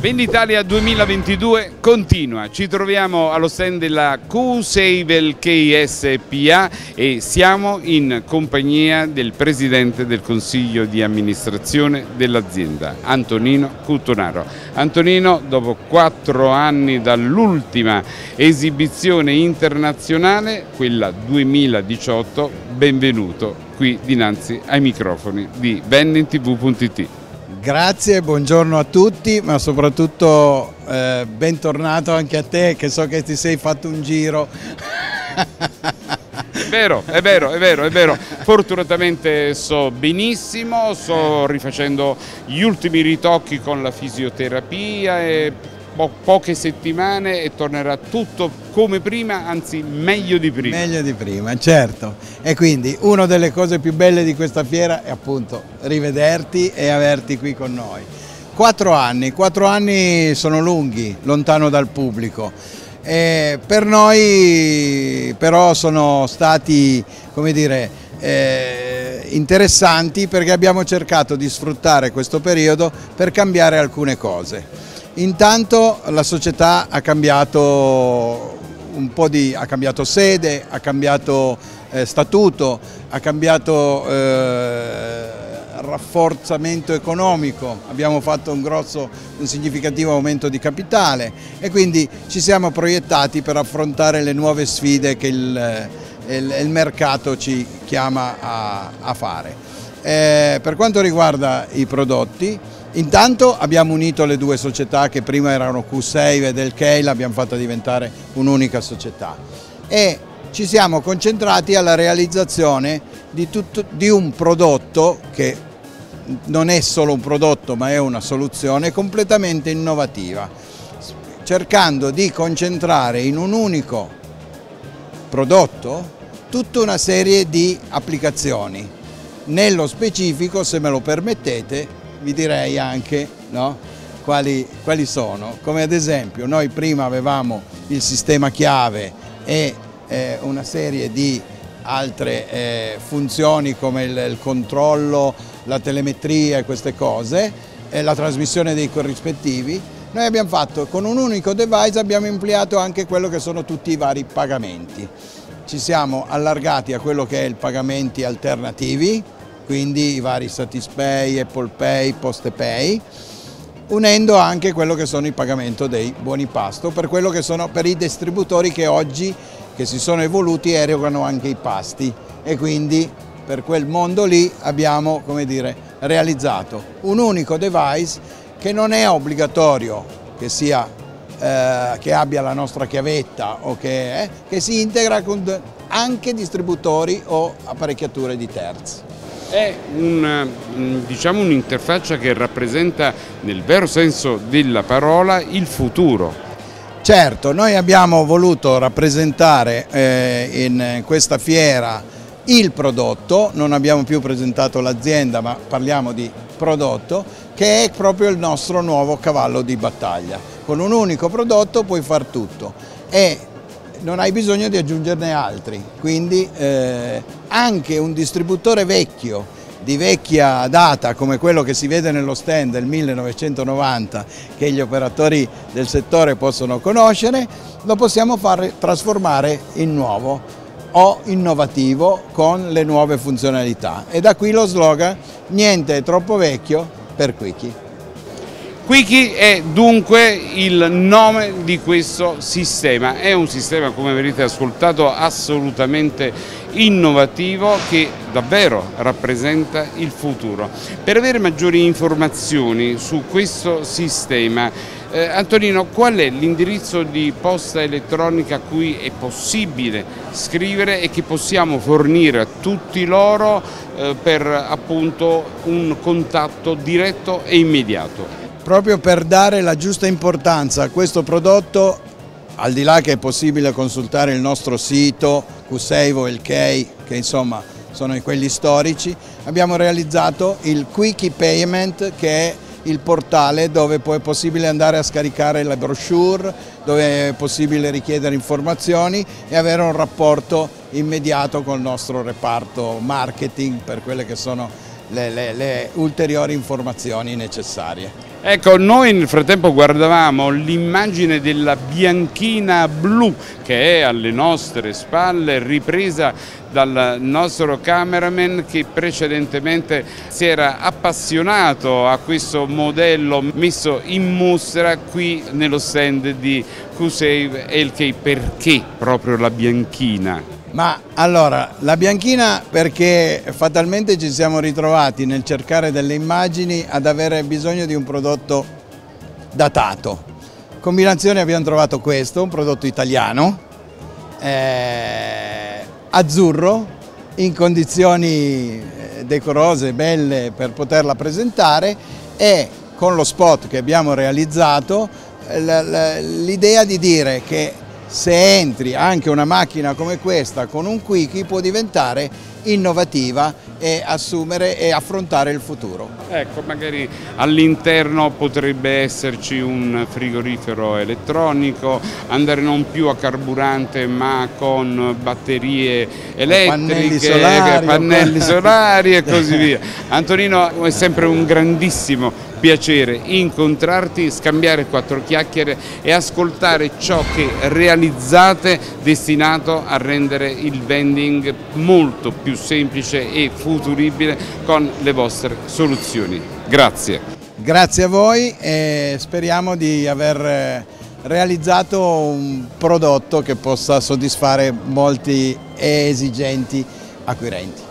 Venditalia 2022 continua, ci troviamo allo stand della Q-Save SpA e siamo in compagnia del Presidente del Consiglio di Amministrazione dell'azienda, Antonino Cuttonaro. Antonino, dopo 4 anni dall'ultima esibizione internazionale, quella 2018, benvenuto qui dinanzi ai microfoni di VenneTV.it. Grazie, buongiorno a tutti, ma soprattutto bentornato anche a te, che so che ti sei fatto un giro. È vero. Fortunatamente sto benissimo, sto rifacendo gli ultimi ritocchi con la fisioterapia e poche settimane e tornerà tutto come prima, anzi meglio di prima. Meglio di prima, certo. E quindi una delle cose più belle di questa fiera è appunto rivederti e averti qui con noi. 4 anni sono lunghi, lontano dal pubblico. Per noi però sono stati, come dire, interessanti, perché abbiamo cercato di sfruttare questo periodo per cambiare alcune cose. Intanto la società ha cambiato ha cambiato sede, ha cambiato statuto, ha cambiato rafforzamento economico, abbiamo fatto un significativo aumento di capitale e quindi ci siamo proiettati per affrontare le nuove sfide che il mercato ci chiama a fare. Per quanto riguarda i prodotti, intanto abbiamo unito le due società che prima erano Q-Save ed LK, l'abbiamo fatta diventare un'unica società e ci siamo concentrati alla realizzazione di un prodotto che non è solo un prodotto ma è una soluzione completamente innovativa, cercando di concentrare in un unico prodotto tutta una serie di applicazioni. Nello specifico, se me lo permettete, vi direi anche quali sono, come ad esempio noi prima avevamo il sistema chiave e una serie di altre funzioni come il controllo, la telemetria e queste cose, e la trasmissione dei corrispettivi. Noi abbiamo fatto, con un unico device abbiamo ampliato anche quello che sono tutti i vari pagamenti. Ci siamo allargati a quello che è i pagamenti alternativi, quindi i vari Satispay, Apple Pay, PostePay, unendo anche quello che sono i pagamenti dei buoni pasto, per quello che sono per i distributori che oggi, che si sono evoluti, erogano anche i pasti, e quindi per quel mondo lì abbiamo, come dire, realizzato un unico device che non è obbligatorio che abbia la nostra chiavetta o che si integra con anche distributori o apparecchiature di terzi. È un'interfaccia che rappresenta nel vero senso della parola il futuro. Certo, noi abbiamo voluto rappresentare in questa fiera il prodotto, non abbiamo più presentato l'azienda ma parliamo di prodotto, che è proprio il nostro nuovo cavallo di battaglia. Con un unico prodotto puoi far tutto e non hai bisogno di aggiungerne altri, quindi anche un distributore vecchio, di vecchia data, come quello che si vede nello stand del 1990, che gli operatori del settore possono conoscere, lo possiamo trasformare in nuovo o innovativo con le nuove funzionalità. E da qui lo slogan: niente è troppo vecchio per Quickie. Quickie è dunque il nome di questo sistema, è un sistema, come avrete ascoltato, assolutamente innovativo che davvero rappresenta il futuro. Per avere maggiori informazioni su questo sistema, Antonino, qual è l'indirizzo di posta elettronica a cui è possibile scrivere e che possiamo fornire a tutti loro per appunto un contatto diretto e immediato? Proprio per dare la giusta importanza a questo prodotto, al di là che è possibile consultare il nostro sito Q-Save o LK, che insomma sono quelli storici, abbiamo realizzato il Quickie Payment, che è il portale dove poi è possibile andare a scaricare le brochure, dove è possibile richiedere informazioni e avere un rapporto immediato con il nostro reparto marketing per quelle che sono le ulteriori informazioni necessarie. Ecco, noi nel frattempo guardavamo l'immagine della bianchina blu che è alle nostre spalle, ripresa dal nostro cameraman che precedentemente si era appassionato a questo modello messo in mostra qui nello stand di Q-Save LK. Perché proprio la bianchina? Ma allora, la bianchina perché fatalmente ci siamo ritrovati nel cercare delle immagini ad avere bisogno di un prodotto datato. Combinazione abbiamo trovato questo, un prodotto italiano, azzurro, in condizioni decorose, belle per poterla presentare, e con lo spot che abbiamo realizzato l'idea di dire che se entri anche una macchina come questa con un Quickie può diventare innovativa e assumere e affrontare il futuro. Ecco, magari all'interno potrebbe esserci un frigorifero elettronico, andare non più a carburante ma con batterie elettriche, pannelli solari e così via. Antonino, è sempre un grandissimo piacere incontrarti, scambiare quattro chiacchiere e ascoltare ciò che realizzate destinato a rendere il vending molto più semplice e futuribile con le vostre soluzioni. Grazie. Grazie a voi e speriamo di aver realizzato un prodotto che possa soddisfare molti e esigenti acquirenti.